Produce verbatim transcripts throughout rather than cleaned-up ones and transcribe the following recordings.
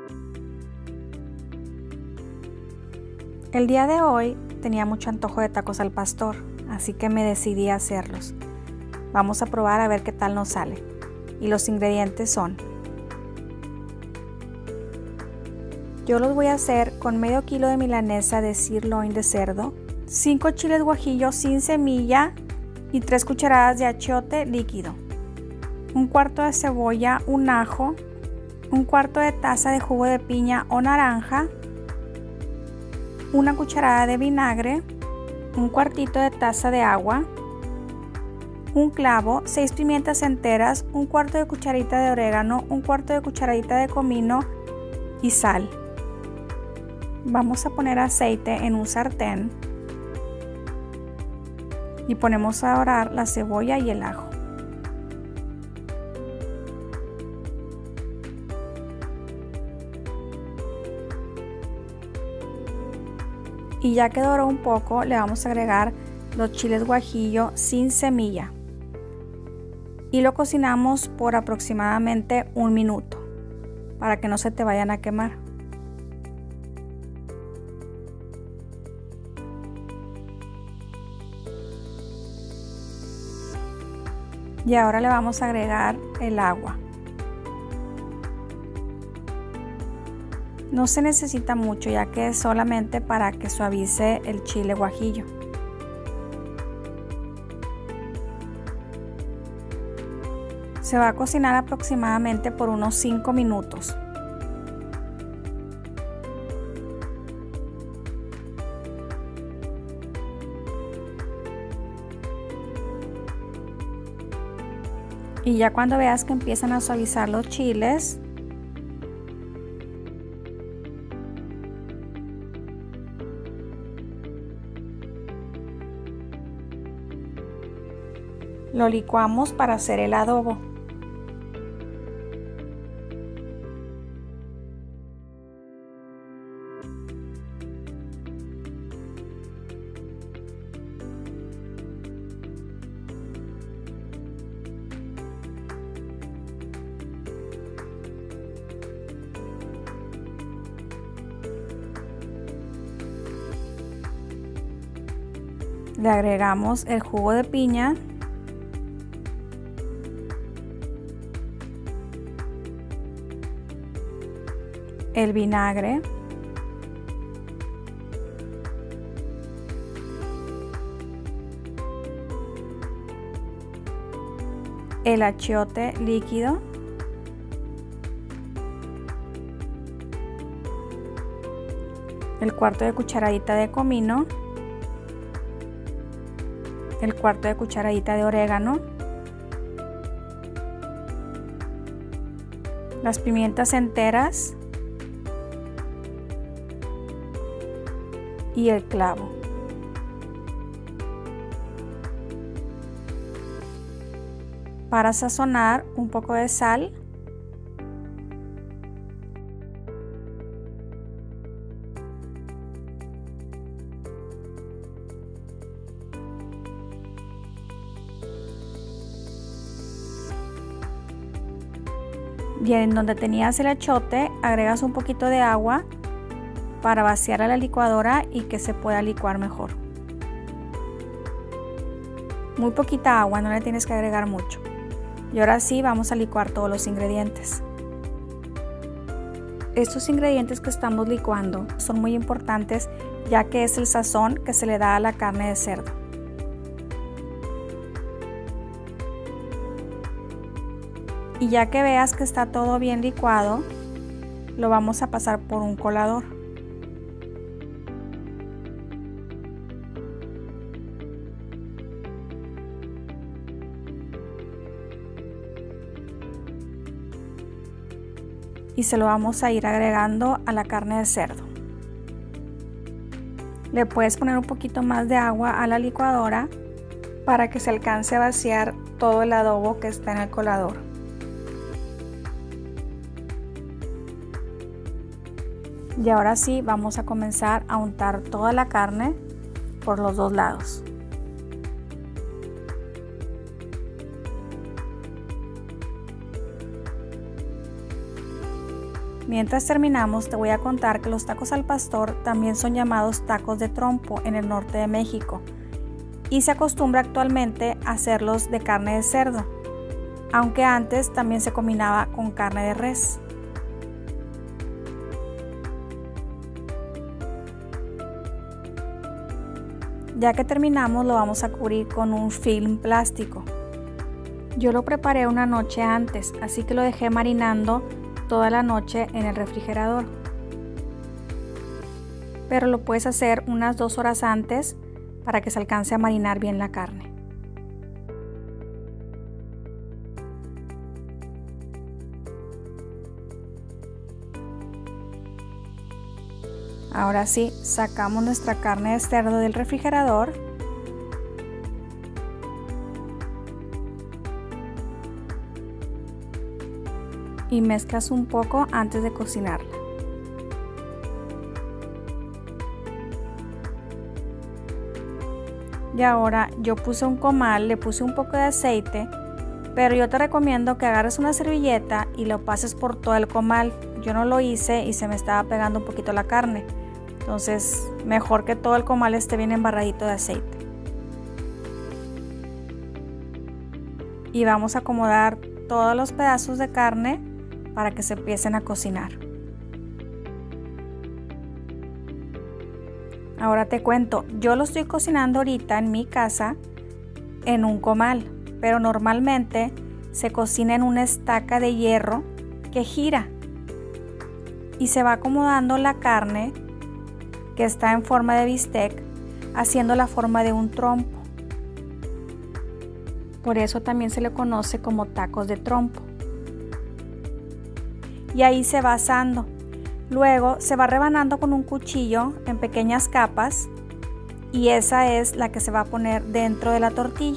El día de hoy tenía mucho antojo de tacos al pastor, así que me decidí a hacerlos. Vamos a probar a ver qué tal nos sale. Y los ingredientes son: yo los voy a hacer con medio kilo de milanesa de sirloin de cerdo, cinco chiles guajillos sin semilla y tres cucharadas de achiote líquido, un cuarto de cebolla, un ajo, un cuarto de taza de jugo de piña o naranja, una cucharada de vinagre, un cuartito de taza de agua, un clavo, seis pimientas enteras, un cuarto de cucharita de orégano, un cuarto de cucharadita de comino y sal. Vamos a poner aceite en un sartén y ponemos a dorar la cebolla y el ajo. Y ya que doró un poco, le vamos a agregar los chiles guajillo sin semilla y lo cocinamos por aproximadamente un minuto para que no se te vayan a quemar. Y ahora le vamos a agregar el agua. No se necesita mucho, ya que es solamente para que suavice el chile guajillo. Se va a cocinar aproximadamente por unos cinco minutos. Y ya cuando veas que empiezan a suavizar los chiles, lo licuamos para hacer el adobo. Le agregamos el jugo de piña, el vinagre, el achiote líquido, el cuarto de cucharadita de comino, el cuarto de cucharadita de orégano, las pimientas enteras y el clavo. Para sazonar, un poco de sal, y en donde tenías el achiote agregas un poquito de agua para vaciar a la licuadora y que se pueda licuar mejor. Muy poquita agua, no le tienes que agregar mucho. Y ahora sí vamos a licuar todos los ingredientes. Estos ingredientes que estamos licuando son muy importantes, ya que es el sazón que se le da a la carne de cerdo. Y ya que veas que está todo bien licuado, lo vamos a pasar por un colador. Y se lo vamos a ir agregando a la carne de cerdo. Le puedes poner un poquito más de agua a la licuadora para que se alcance a vaciar todo el adobo que está en el colador. Y ahora sí vamos a comenzar a untar toda la carne por los dos lados. Mientras terminamos, te voy a contar que los tacos al pastor también son llamados tacos de trompo en el norte de México y se acostumbra actualmente a hacerlos de carne de cerdo, aunque antes también se combinaba con carne de res. Ya que terminamos, lo vamos a cubrir con un film plástico. Yo lo preparé una noche antes, así que lo dejé marinando toda la noche en el refrigerador. Pero lo puedes hacer unas dos horas antes para que se alcance a marinar bien la carne. Ahora sí, sacamos nuestra carne de cerdo del refrigerador. Y mezclas un poco antes de cocinarla. Y ahora yo puse un comal, le puse un poco de aceite, pero yo te recomiendo que agarres una servilleta y lo pases por todo el comal. Yo no lo hice y se me estaba pegando un poquito la carne. Entonces, mejor que todo el comal esté bien embarradito de aceite. Y vamos a acomodar todos los pedazos de carne para que se empiecen a cocinar. Ahora te cuento, yo lo estoy cocinando ahorita en mi casa en un comal, pero normalmente se cocina en una estaca de hierro que gira y se va acomodando la carne que está en forma de bistec, haciendo la forma de un trompo. Por eso también se le conoce como tacos de trompo. Y ahí se va asando. Luego se va rebanando con un cuchillo en pequeñas capas y esa es la que se va a poner dentro de la tortilla.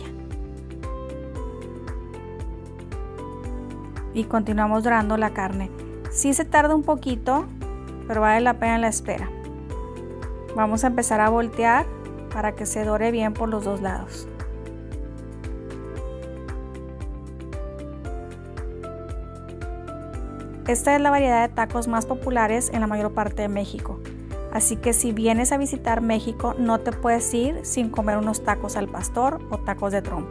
Y continuamos dorando la carne. Sí se tarda un poquito, pero vale la pena la espera. Vamos a empezar a voltear para que se dore bien por los dos lados. Esta es la variedad de tacos más populares en la mayor parte de México. Así que si vienes a visitar México, no te puedes ir sin comer unos tacos al pastor o tacos de trompo.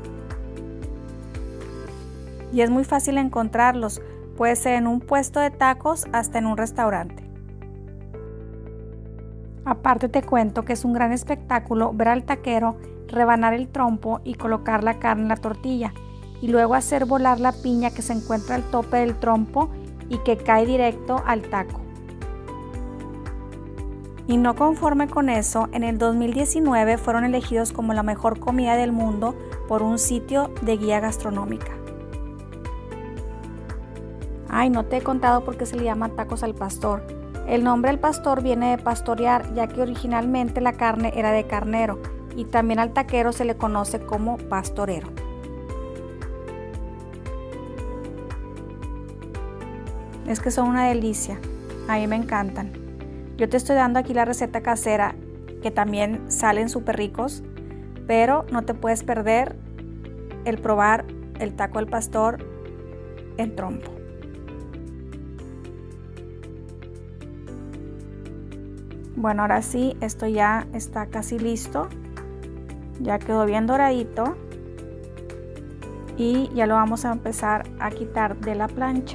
Y es muy fácil encontrarlos. Puede ser en un puesto de tacos hasta en un restaurante. Aparte te cuento que es un gran espectáculo ver al taquero rebanar el trompo y colocar la carne en la tortilla y luego hacer volar la piña que se encuentra al tope del trompo y que cae directo al taco. Y no conforme con eso, en el dos mil diecinueve fueron elegidos como la mejor comida del mundo por un sitio de guía gastronómica. Ay, no te he contado por qué se le llama tacos al pastor. El nombre del pastor viene de pastorear, ya que originalmente la carne era de carnero y también al taquero se le conoce como pastorero. Es que son una delicia, a mí me encantan. Yo te estoy dando aquí la receta casera, que también salen súper ricos, pero no te puedes perder el probar el taco al pastor en trompo. Bueno, ahora sí, esto ya está casi listo, ya quedó bien doradito y ya lo vamos a empezar a quitar de la plancha.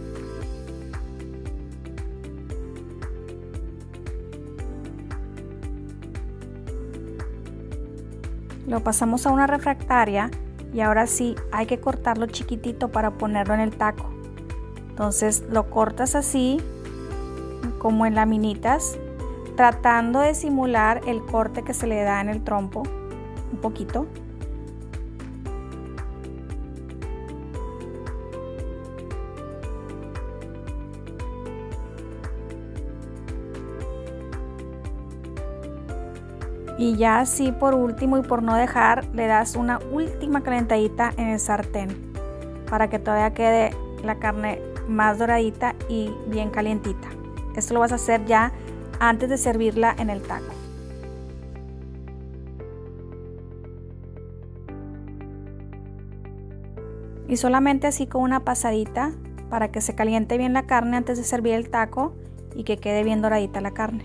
Lo pasamos a una refractaria y ahora sí hay que cortarlo chiquitito para ponerlo en el taco. Entonces lo cortas así, como en laminitas, tratando de simular el corte que se le da en el trompo, un poquito. Y ya así por último y por no dejar, le das una última calentadita en el sartén para que todavía quede la carne más doradita y bien calientita. Esto lo vas a hacer ya antes de servirla en el taco. Y solamente así con una pasadita para que se caliente bien la carne antes de servir el taco y que quede bien doradita la carne.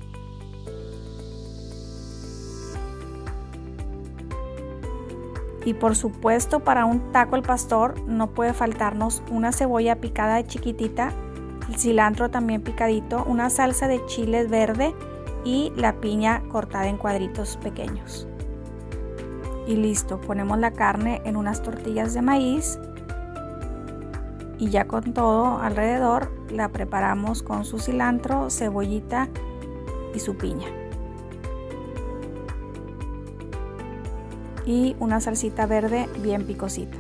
Y por supuesto, para un taco al pastor no puede faltarnos una cebolla picada de chiquitita, el cilantro también picadito, una salsa de chile verde y la piña cortada en cuadritos pequeños. Y listo, ponemos la carne en unas tortillas de maíz y ya con todo alrededor la preparamos con su cilantro, cebollita y su piña. Y una salsita verde bien picosita.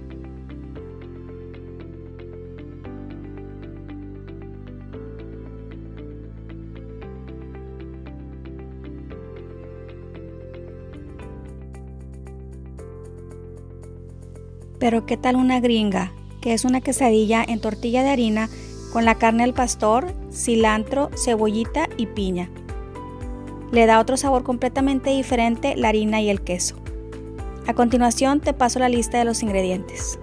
Pero ¿qué tal una gringa? Que es una quesadilla en tortilla de harina con la carne al pastor, cilantro, cebollita y piña. Le da otro sabor completamente diferente la harina y el queso. A continuación te paso la lista de los ingredientes.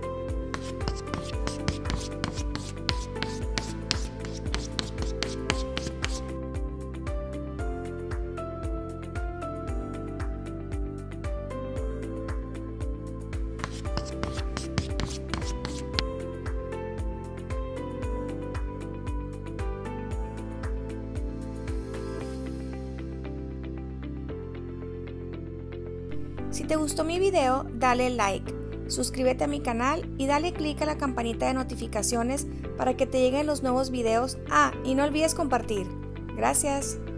Si te gustó mi video, dale like, suscríbete a mi canal y dale click a la campanita de notificaciones para que te lleguen los nuevos videos. Ah, y no olvides compartir. Gracias.